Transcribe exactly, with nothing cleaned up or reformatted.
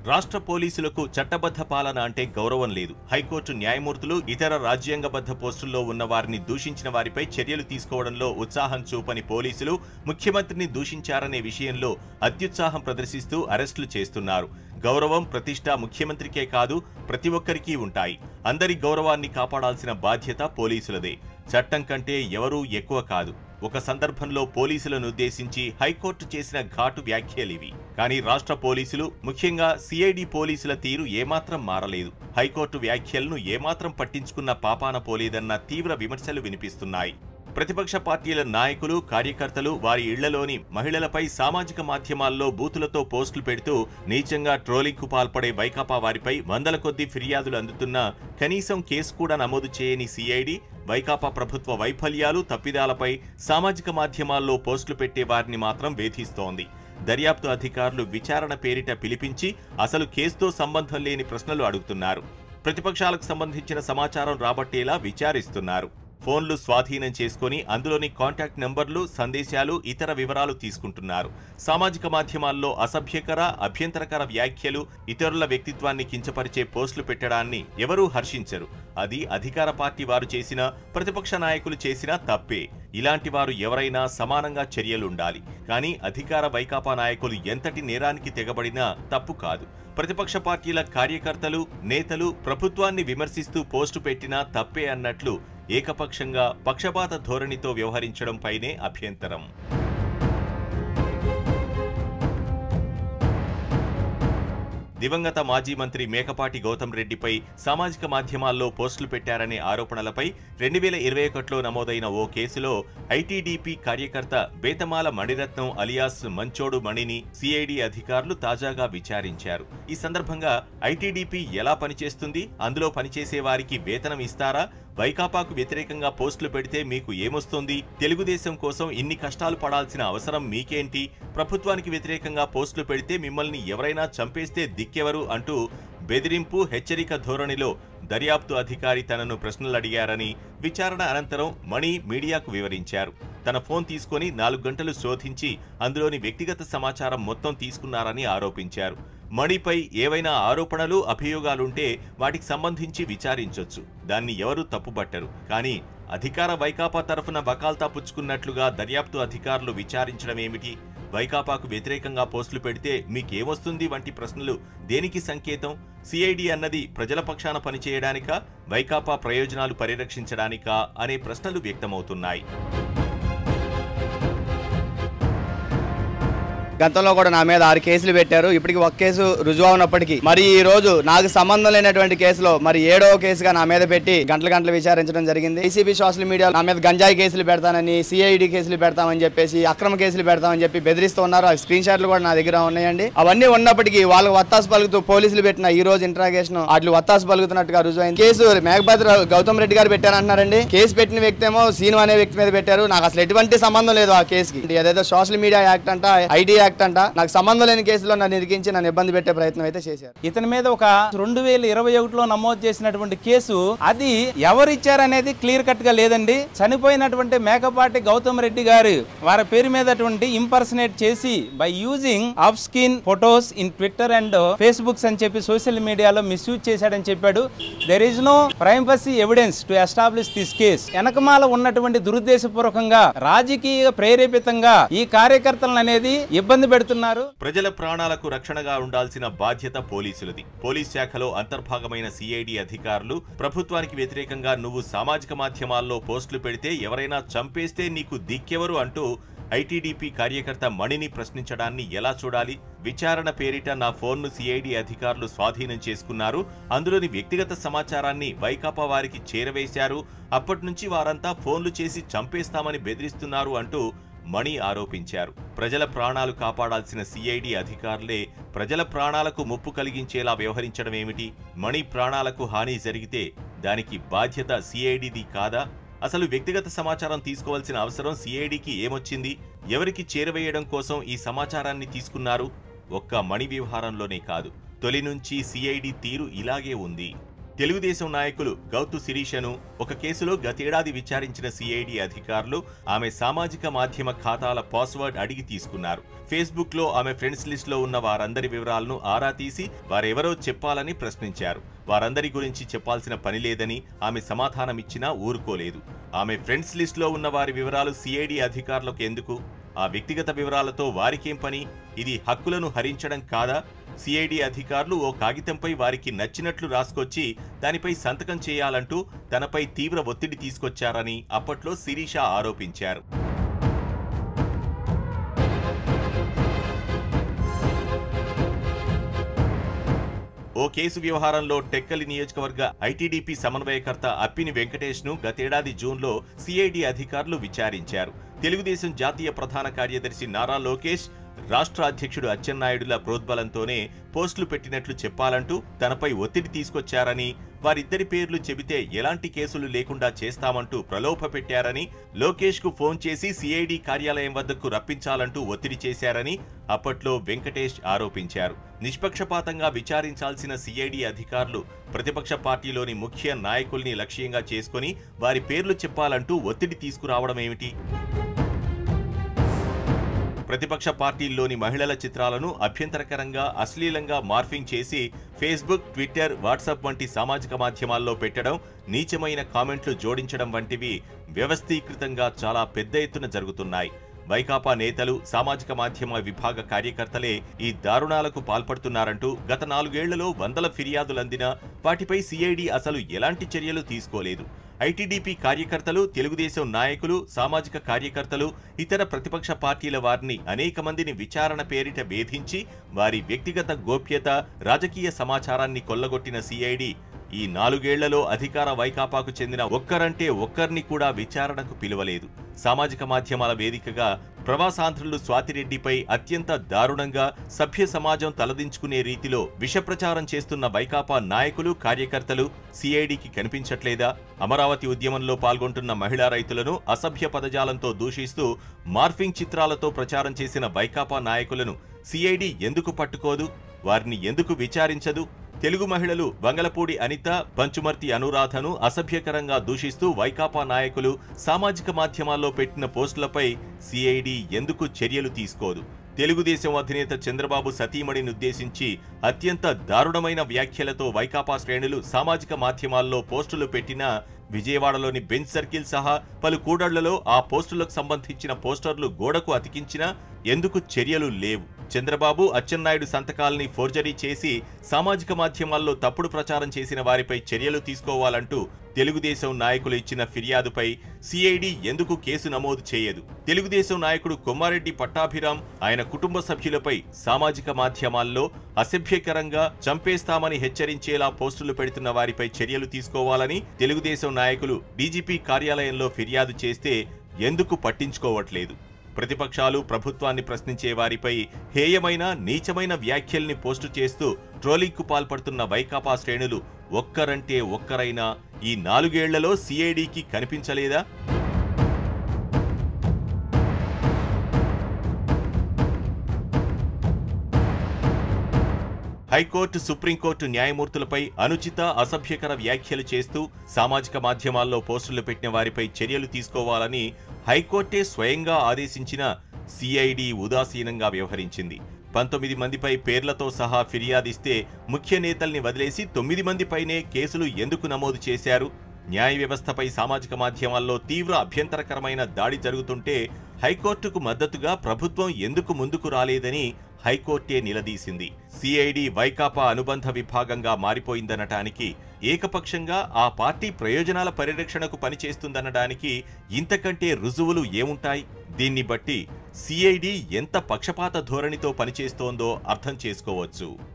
రాష్ట్ర పోలీసులకు చట్టబద్ధ పాలన అంటే గౌరవం లేదు. హైకోర్టు న్యాయమూర్తులు ఇతర రాజ్యాంగబద్ధ పోస్టుల్లో ఉన్న వారిని దూషించిన వారిపై చర్యలు తీసుకోవడంలో ఉత్సాహం చూపని పోలీసులు ముఖ్యమంత్రిని దూషించారనే విషయంలో అత్యుత్సాహం ప్రదర్శిస్తూ అరెస్టులు చేస్తున్నారు. గౌరవం, ప్రతిష్ట ముఖ్యమంత్రికే కాదు ప్రతి ఒక్కరికీ ఉంటాయి. అందరి గౌరవాన్ని కాపాడాల్సిన బాధ్యత పోలీసులదే. చట్టం కంటే ఎవరూ ఎక్కువ కాదు. ఒక సందర్భంలో పోలీసులను ఉద్దేశించి హైకోర్టు చేసిన ఘాటు వ్యాఖ్యలివి. కానీ రాష్ట్ర పోలీసులు, ముఖ్యంగా సిఐడి పోలీసుల తీరు ఏమాత్రం మారలేదు. హైకోర్టు వ్యాఖ్యలను ఏమాత్రం పట్టించుకున్న పాపాన పోలేదన్న తీవ్ర విమర్శలు వినిపిస్తున్నాయి. ప్రతిపక్ష పార్టీల నాయకులు, కార్యకర్తలు వారి ఇళ్లలోని మహిళలపై సామాజిక మాధ్యమాల్లో బూతులతో పోస్టులు పెడుతూ నీచంగా ట్రోలింగ్కు పాల్పడే వైకాపా వారిపై వందల కొద్దీ ఫిర్యాదులు అందుతున్నా కనీసం కేసు కూడా నమోదు చేయని సిఐడి, వైకాపా ప్రభుత్వ వైఫల్యాలు, తప్పిదాలపై సామాజిక మాధ్యమాల్లో పోస్టులు పెట్టే వారిని మాత్రం వేధిస్తోంది. దర్యాప్తు అధికారులు విచారణ పేరిట పిలిపించి అసలు కేసుతో సంబంధం లేని ప్రశ్నలు అడుగుతున్నారు. ప్రతిపక్షాలకు సంబంధించిన సమాచారం రాబట్టేలా విచారిస్తున్నారు. ఫోన్లు స్వాధీనం చేసుకుని అందులోని కాంటాక్ట్ నంబర్లు, సందేశాలు, ఇతర వివరాలు తీసుకుంటున్నారు. సామాజిక మాధ్యమాల్లో అసభ్యకర, అభ్యంతరకర వ్యాఖ్యలు, ఇతరుల వ్యక్తిత్వాన్ని కించపరిచే పోస్టులు పెట్టడాన్ని ఎవరూ హర్షించరు. అది అధికార పార్టీ వారు చేసినా, ప్రతిపక్ష నాయకులు చేసినా తప్పే. ఇలాంటి వారు ఎవరైనా సమానంగా చర్యలుండాలి. కానీ అధికార వైకాపా నాయకులు ఎంతటి నేరానికి తెగబడినా తప్పు కాదు. ప్రతిపక్ష పార్టీల కార్యకర్తలు, నేతలు ప్రభుత్వాన్ని విమర్శిస్తూ పోస్టు పెట్టినా తప్పే అన్నట్లు ఏకపక్షంగా పక్షపాత ధోరణితో వ్యవహరించడంపైనే అభ్యంతరం. దివంగత మాజీ మంత్రి మేకపాటి గౌతమ్ రెడ్డిపై సామాజిక మాధ్యమాల్లో పోస్టులు పెట్టారనే ఆరోపణలపై రెండు వేల ఇరవై ఒకటిలో నమోదైన ఓ కేసులో ఐటీడీపీ కార్యకర్త బేతమాల మణిరత్నం అలియాస్ మంచోడు మణిని సిఐడి అధికారులు తాజాగా విచారించారు. ఈ సందర్భంగా ఐటీడీపీ ఎలా పనిచేస్తుంది, అందులో పనిచేసే వారికి వేతనం ఇస్తారా, వైకాపాకు వ్యతిరేకంగా పోస్టులు పెడితే మీకు ఏమొస్తుంది, తెలుగుదేశం కోసం ఇన్ని కష్టాలు పడాల్సిన అవసరం మీకేంటి, ప్రభుత్వానికి వ్యతిరేకంగా పోస్టులు పెడితే మిమ్మల్ని ఎవరైనా చంపేస్తే దిక్కెవరు అంటూ బెదిరింపు, హెచ్చరిక ధోరణిలో దర్యాప్తు అధికారి తనను ప్రశ్నలు అడిగారని విచారణ అనంతరం మణి మీడియాకు వివరించారు. తన ఫోన్ తీసుకుని నాలుగు గంటలు శోధించి అందులోని వ్యక్తిగత సమాచారం మొత్తం తీసుకున్నారని ఆరోపించారు. మణిపై ఏవైనా ఆరోపణలు, అభియోగాలుంటే వాటికి సంబంధించి విచారించొచ్చు. దాన్ని ఎవరూ తప్పుబట్టరు. కానీ అధికార వైకాపా తరఫున వకాల్తా పుచ్చుకున్నట్లుగా దర్యాప్తు అధికారులు విచారించడమేమిటి, వైకాపాకు వ్యతిరేకంగా పోస్టులు పెడితే మీకేమొస్తుంది వంటి ప్రశ్నలు దేనికి సంకేతం? సిఐడి అన్నది ప్రజల పక్షాన పనిచేయడానికా, వైకాపా ప్రయోజనాలు పరిరక్షించడానికా అనే ప్రశ్నలు వ్యక్తమవుతున్నాయి. గతంలో కూడా నా మీద ఆరు కేసులు పెట్టారు. ఇప్పటికి ఒక కేసు రుజువు అవునప్పటికీ మరి ఈ రోజు నాకు సంబంధం లేనటువంటి కేసులో మరి ఏడవ కేసుగా నా మీద పెట్టి గంటల గంటలు విచారించడం జరిగింది. ఐసీబీ సోషల్ మీడియా నా మీద గంజాయి కేసులు పెడతానని, సిఐడి కేసులు పెడతామని చెప్పేసి, అక్రమ కేసులు పెడతామని చెప్పి బెదిరిస్తూ ఉన్నారు. ఆ స్క్రీన్ షాట్లు కూడా నా దగ్గర ఉన్నాయండి. అవన్నీ ఉన్నప్పటికీ వాళ్ళకి వత్తాసు పలుకుతూ పోలీసులు పెట్టిన ఈ రోజు ఇంట్రాగేషన్ వాటి వత్తాసు పలుకుతున్నట్టుగా రుజువైంది. కేసు మేకపాటి గౌతమ్ రెడ్డి గారు పెట్టారంటున్నారండి. కేసు పెట్టిన వ్యక్తి ఏమో సీను అనే వ్యక్తి మీద పెట్టారు. నాకు అసలు ఎటువంటి సంబంధం లేదు ఆ కేసుకి. ఏదైతే సోషల్ మీడియా యాక్ట్ అంట, ఐటీ యాక్ట్ అంట, నాకు సంబంధం లేని కేసులో నన్ను ఇరికించి నన్ను ఇబ్బంది పెట్టే ప్రయత్నం అయితే చేశారు. ఇతని మీద ఒక రెండు వేల ఇరవై ఒకటిలో నమోదు చేసినటువంటి కేసు అది ఎవరిచ్చారనేది క్లియర్ కట్ గా లేదండి. చనిపోయినటువంటి మేకపాటి గౌతమ్ రెడ్డి గారు వారి పేరు మీద ఇంపర్సనేట్ చేసి by using of skin photos in Twitter and Facebooks అని చెప్పి సోషల్ మీడియాలో మిస్యూజ్ చేశాడని చెప్పాడు. There is no primacy evidence to establish this case. వెనకమాల ఉన్నటువంటి దురుద్దేశపూర్వకంగా, రాజకీయ ప్రేరేపితంగా ఈ కార్యకర్తలను అనేది ఇబ్బంది పెడుతున్నారు. ప్రజల ప్రాణాలకు రక్షణగా ఉండాల్సిన బాధ్యత పోలీసులది. పోలీస్ శాఖలో అంతర్భాగమైన సిఐడి అధికారులు ప్రభుత్వానికి వ్యతిరేకంగా నువ్వు సామాజిక మాధ్యమాల్లో పోస్టులు పెడితే ఎవరైనా చంపేస్తే నీకు దిక్కెవరు అంటూ ఐటీడీపీ కార్యకర్త మణిని ప్రశ్నించడాన్ని ఎలా చూడాలి? విచారణ పేరిట నా ఫోన్ను సిఐడి అధికారులు స్వాధీనం చేసుకున్నారు. అందులోని వ్యక్తిగత సమాచారాన్ని వైకాపా వారికి చేరవేశారు. అప్పటినుంచి వారంతా ఫోన్లు చేసి చంపేస్తామని బెదిరిస్తున్నారు అంటూ మణి ఆరోపించారు. ప్రజల ప్రాణాలు కాపాడాల్సిన సిఐడి అధికారులే ప్రజల ప్రాణాలకు ముప్పు కలిగించేలా వ్యవహరించడమేమిటి? మణి ప్రాణాలకు హాని జరిగితే దానికి బాధ్యత సిఐడిది కాదా? అసలు వ్యక్తిగత సమాచారం తీసుకోవాల్సిన అవసరం సిఐడికి ఏమొచ్చింది? ఎవరికి చేరవేయడం కోసం ఈ సమాచారాన్ని తీసుకున్నారు? ఒక్క మణి వ్యవహారంలోనే కాదు, తొలి నుంచి సిఐడి తీరు ఇలాగే ఉంది. తెలుగుదేశం నాయకులు గౌతు శిరీషను ఒక కేసులో గతేడాది విచారించిన సిఐడి అధికారులు ఆమె సామాజిక మాధ్యమ ఖాతాల పాస్వర్డ్ అడిగి తీసుకున్నారు. ఫేస్బుక్ లో ఆమె ఫ్రెండ్స్ లిస్ట్ లో ఉన్న వారందరి వివరాలను ఆరా తీసి వారెవరో చెప్పాలని ప్రశ్నించారు. వారందరి గురించి చెప్పాల్సిన పని లేదని ఆమె సమాధానమిచ్చినా ఊరుకోలేదు. ఆమె ఫ్రెండ్స్ లిస్ట్ లో ఉన్న వారి వివరాలు సిఐడి అధికారులకు ఎందుకు? ఆ వ్యక్తిగత వివరాలతో వారికేం పని? ఇది హక్కులను హరించడం కాదా? సిఐడి అధికారులు ఓ కాగితంపై వారికి నచ్చినట్లు రాసుకొచ్చి దానిపై సంతకం చేయాలంటూ తనపై తీవ్ర ఒత్తిడి తీసుకొచ్చారని అప్పట్లో శిరీష ఆరోపించారు. ఓ కేసు వ్యవహారంలో టెక్కలి నియోజకవర్గ ఐటీడీపీ సమన్వయకర్త అప్పిని వెంకటేష్ ను గతేడాది జూన్లో సిఐడి అధికారులు విచారించారు. తెలుగుదేశం జాతీయ ప్రధాన కార్యదర్శి నారా లోకేష్, రాష్ట్ర అధ్యక్షుడు అచ్చెన్నాయుడుల ప్రోద్బలంతోనే పోస్టులు పెట్టినట్లు చెప్పాలంటూ తనపై ఒత్తిడి తీసుకొచ్చారని, వారిద్దరి పేర్లు చెబితే ఎలాంటి కేసులు లేకుండా చేస్తామంటూ ప్రలోభ పెట్టారని, లోకేష్ కు ఫోన్ చేసి సిఐడి కార్యాలయం వద్దకు రప్పించాలంటూ ఒత్తిడి చేశారని అప్పట్లో వెంకటేష్ ఆరోపించారు. నిష్పక్షపాతంగా విచారించాల్సిన సిఐడి అధికారులు ప్రతిపక్ష పార్టీలోని ముఖ్య నాయకుల్ని లక్ష్యంగా చేసుకుని వారి పేర్లు చెప్పాలంటూ ఒత్తిడి తీసుకురావడమేమిటి? ప్రతిపక్ష పార్టీల్లోని మహిళల చిత్రాలను అభ్యంతరకరంగా, అశ్లీలంగా మార్ఫింగ్ చేసి ఫేస్బుక్, ట్విట్టర్, వాట్సాప్ వంటి సామాజిక మాధ్యమాల్లో పెట్టడం, నీచమైన కామెంట్లు జోడించడం వంటివి వ్యవస్థీకృతంగా చాలా పెద్ద ఎత్తున జరుగుతున్నాయి. వైకాపా నేతలు, సామాజిక మాధ్యమ విభాగ కార్యకర్తలే ఈ దారుణాలకు పాల్పడుతున్నారంటూ గత నాలుగేళ్లలో వందల ఫిర్యాదులందినా వాటిపై సిఐడి అసలు ఎలాంటి చర్యలు తీసుకోలేదు. ఐటీడీపీ కార్యకర్తలు, తెలుగుదేశం నాయకులు, సామాజిక కార్యకర్తలు, ఇతర ప్రతిపక్ష పార్టీల వారిని అనేక మందిని విచారణ పేరిట వేధించి వారి వ్యక్తిగత గోప్యత, రాజకీయ సమాచారాన్ని కొల్లగొట్టిన సిఐడి ఈ నాలుగేళ్లలో అధికార వైకాపాకు చెందిన ఒక్కరంటే ఒక్కరిని కూడా విచారణకు పిలువలేదు. సామాజిక మాధ్యమాల వేదికగా ప్రవాసాంధ్రులు స్వాతిరెడ్డిపై అత్యంత దారుణంగా సభ్య సమాజం తలదించుకునే రీతిలో విషప్రచారం చేస్తున్న వైకాపా నాయకులు, కార్యకర్తలు సిఐడికి కనిపించట్లేదా? అమరావతి ఉద్యమంలో పాల్గొంటున్న మహిళా రైతులను అసభ్య పదజాలంతో దూషిస్తూ మార్ఫింగ్ చిత్రాలతో ప్రచారం చేసిన వైకాపా నాయకులను సిఐడి ఎందుకు పట్టుకోదు? వారిని ఎందుకు విచారించదు? తెలుగు మహిళలు వంగలపూడి అనిత, పంచుమర్తి అనురాధను అసభ్యకరంగా దూషిస్తూ వైకాపా నాయకులు సామాజిక మాధ్యమాల్లో పెట్టిన పోస్టులపై సిఐడి ఎందుకు చర్యలు తీసుకోదు? తెలుగుదేశం అధినేత చంద్రబాబు సతీమణిని ఉద్దేశించి అత్యంత దారుణమైన వ్యాఖ్యలతో వైకాపా శ్రేణులు సామాజిక మాధ్యమాల్లో పోస్టులు పెట్టినా విజయవాడలోని బెంచ్ సర్కిల్ సహా పలు కూడళ్లలో ఆ పోస్టులకు సంబంధించిన పోస్టర్లు గోడకు అతికించినా ఎందుకు చర్యలు లేవు? చంద్రబాబు, అచ్చెన్నాయుడు సంతకాల్ని ఫోర్జరీ చేసి సామాజిక మాధ్యమాల్లో తప్పుడు ప్రచారం చేసిన వారిపై చర్యలు తీసుకోవాలంటూ తెలుగుదేశం నాయకులు ఇచ్చిన ఫిర్యాదుపై సిఐడి ఎందుకు కేసు నమోదు చేయదు? తెలుగుదేశం నాయకుడు కొమ్మారెడ్డి పట్టాభిరామ్, ఆయన కుటుంబ సభ్యులపై సామాజిక మాధ్యమాల్లో అసభ్యకరంగా, చంపేస్తామని హెచ్చరించేలా పోస్టులు పెడుతున్న వారిపై చర్యలు తీసుకోవాలని తెలుగుదేశం నాయకులు డీజీపీ కార్యాలయంలో ఫిర్యాదు చేస్తే ఎందుకు పట్టించుకోవట్లేదు? ప్రతిపక్షాలు ప్రభుత్వాన్ని ప్రశ్నించే వారిపై హేయమైన, నీచమైన వ్యాఖ్యల్ని పోస్టు చేస్తూ ట్రోలింగ్కు పాల్పడుతున్న వైకాపా శ్రేణులు ఒక్కరంటే ఒక్కరైనా ఈ నాలుగేళ్లలో సిఐడికి కనిపించలేదా? హైకోర్టు, సుప్రీంకోర్టు న్యాయమూర్తులపై అనుచిత, అసభ్యకర వ్యాఖ్యలు చేస్తూ సామాజిక మాధ్యమాల్లో పోస్టులు పెట్టిన వారిపై చర్యలు తీసుకోవాలని హైకోర్టే స్వయంగా ఆదేశించిన సిఐడి ఉదాసీనంగా వ్యవహరించింది. పంతొమ్మిది మందిపై పేర్లతో సహా ఫిర్యాదిస్తే ముఖ్య నేతల్ని వదిలేసి తొమ్మిది మందిపైనే కేసులు ఎందుకు నమోదు చేశారు? న్యాయ వ్యవస్థపై సామాజిక మాధ్యమాల్లో తీవ్ర అభ్యంతరకరమైన దాడి జరుగుతుంటే హైకోర్టుకు మద్దతుగా ప్రభుత్వం ఎందుకు ముందుకు రాలేదని హైకోర్టే నిలదీసింది. సిఐడి వైకాపా అనుబంధ విభాగంగా మారిపోయిందనటానికి, ఏకపక్షంగా ఆ పార్టీ ప్రయోజనాల పరిరక్షణకు పనిచేస్తుందనడానికి ఇంతకంటే రుజువులు ఏముంటాయి? దీన్ని బట్టి సిఐడి ఎంత పక్షపాత ధోరణితో పనిచేస్తోందో అర్థం చేసుకోవచ్చు.